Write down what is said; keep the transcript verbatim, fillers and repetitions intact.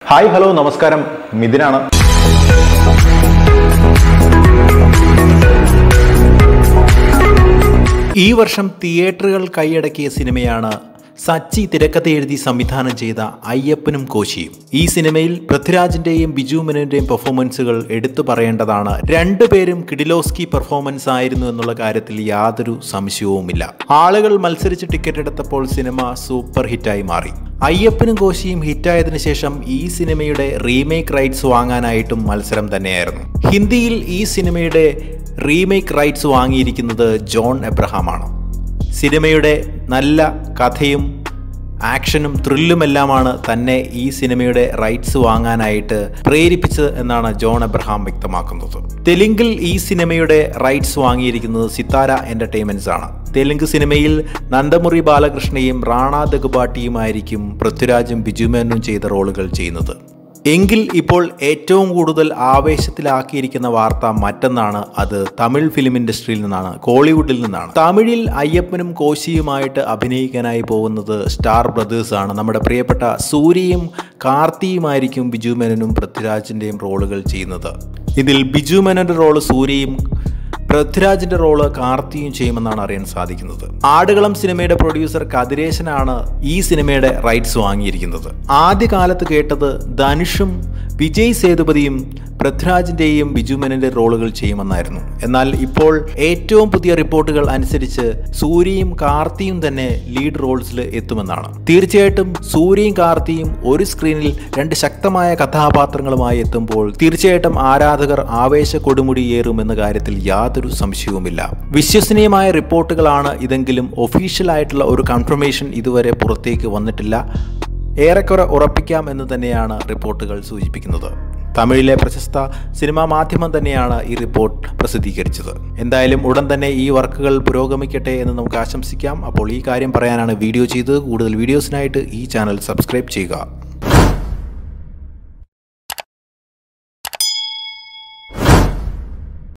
Hi hello നമസ്കാരം, മിഥുനാണ്. ഈ വർഷം തിയേറ്ററുകൾ കൈയടക്കിയ സിനിമയാണ് സച്ചി തിരക്കഥ എഴുതി സംവിധാനം ചെയ്ത അയ്യപ്പനും കോശിയും. ഈ സിനിമയിൽ പൃഥ്വിരാജിന്റെയും ബിജു മേനോന്റെയും പെർഫോമൻസുകൾ എടുത്തു പറയേണ്ടതാണ്. രണ്ടുപേരും കിഡിലോസ്കി പെർഫോമൻസ് ആയിരുന്നു എന്നുള്ള കാര്യത്തിൽ യാതൊരു സംശയവുമില്ല. ആളുകൾ മത്സരിച്ച് ടിക്കറ്റ് എടുത്തപ്പോൾ സിനിമ സൂപ്പർ ഹിറ്റായി മാറി. അയ്യപ്പനും കോശിയും ഹിറ്റായതിനു ശേഷം ഈ സിനിമയുടെ റീമേക്ക് റൈറ്റ്സ് വാങ്ങാനായിട്ടും മത്സരം തന്നെയായിരുന്നു. ഹിന്ദിയിൽ ഈ സിനിമയുടെ റീമേക്ക് റൈറ്റ്സ് വാങ്ങിയിരിക്കുന്നത് ജോൺ എബ്രഹാമാണ്. സിനിമയുടെ നല്ല കഥയും ആക്ഷനും ത്രില്ലുമെല്ലാമാണ് തന്നെ ഈ സിനിമയുടെ റൈറ്റ്സ് വാങ്ങാനായിട്ട് പ്രേരിപ്പിച്ചത് എന്നാണ് ജോൺ എബ്രഹാം വ്യക്തമാക്കുന്നത്. തെലുങ്കിൽ ഈ സിനിമയുടെ റൈറ്റ്സ് വാങ്ങിയിരിക്കുന്നത് സിത്താര എൻ്റർടൈൻമെൻറ്റ്സ് ആണ്. തെലുങ്ക് സിനിമയിൽ നന്ദമുറി ബാലകൃഷ്ണയും റാണ ദഗുബാട്ടിയുമായിരിക്കും പൃഥ്വിരാജും ബിജു മേനോനും ചെയ്ത റോളുകൾ ചെയ്യുന്നത്. എങ്കിൽ ഇപ്പോൾ ഏറ്റവും കൂടുതൽ ആവേശത്തിലാക്കിയിരിക്കുന്ന വാർത്ത മറ്റൊന്നാണ്. അത് തമിഴ് ഫിലിം ഇൻഡസ്ട്രിയിൽ നിന്നാണ്, കോളിവുഡിൽ നിന്നാണ്. തമിഴിൽ അയ്യപ്പനും കോശിയുമായിട്ട് അഭിനയിക്കാനായി പോകുന്നത് സ്റ്റാർ ബ്രദേഴ്സ് ആണ്. നമ്മുടെ പ്രിയപ്പെട്ട സൂര്യയും കാർത്തിയുമായിരിക്കും ബിജു മേനോനും പൃഥ്വിരാജിൻ്റെയും റോളുകൾ ചെയ്യുന്നത്. ഇതിൽ ബിജു മേനോൻ്റെ റോള് സൂര്യയും പൃഥ്വിരാജിന്റെ റോള് കാർത്തിയും ചെയ്യുമെന്നാണ് അറിയാൻ സാധിക്കുന്നത്. ആടുകളം സിനിമയുടെ പ്രൊഡ്യൂസർ കതിരേശനാണ് ഈ സിനിമയുടെ റൈറ്റ്സ് വാങ്ങിയിരിക്കുന്നത്. ആദ്യകാലത്ത് കേട്ടത് ധനുഷും വിജയ് സേതുപതിയും പൃഥ്വിരാജിന്റെയും ബിജു മേനോന്റെ റോളുകൾ ചെയ്യുമെന്നായിരുന്നു. എന്നാൽ ഇപ്പോൾ ഏറ്റവും പുതിയ റിപ്പോർട്ടുകൾ അനുസരിച്ച് സൂര്യയും കാർത്തിയും തന്നെ ലീഡ് റോൾസിൽ എത്തുമെന്നാണ്. തീർച്ചയായിട്ടും സൂര്യയും കാർത്തിയും ഒരു സ്ക്രീനിൽ രണ്ട് ശക്തമായ കഥാപാത്രങ്ങളുമായി എത്തുമ്പോൾ തീർച്ചയായിട്ടും ആരാധകർ ആവേശ കൊടുമുടിയേറും എന്ന കാര്യത്തിൽ യാതൊരു സംശയവുമില്ല. വിശ്വസനീയമായ റിപ്പോർട്ടുകളാണ് ഇതെങ്കിലും ഒഫീഷ്യൽ ആയിട്ടുള്ള ഒരു കൺഫർമേഷൻ ഇതുവരെ പുറത്തേക്ക് വന്നിട്ടില്ല. ഏറെക്കുറെ ഉറപ്പിക്കാം എന്ന് തന്നെയാണ് റിപ്പോർട്ടുകൾ സൂചിപ്പിക്കുന്നത്. തമിഴിലെ പ്രശസ്ത സിനിമാ മാധ്യമം തന്നെയാണ് ഈ റിപ്പോർട്ട് പ്രസിദ്ധീകരിച്ചത്. എന്തായാലും ഉടൻ തന്നെ ഈ വർക്കുകൾ പുരോഗമിക്കട്ടെ എന്ന് നമുക്ക് ആശംസിക്കാം. അപ്പോൾ ഈ കാര്യം പറയാനാണ് വീഡിയോ ചെയ്തത്. കൂടുതൽ വീഡിയോസിനായിട്ട് ഈ ചാനൽ സബ്സ്ക്രൈബ് ചെയ്യുക.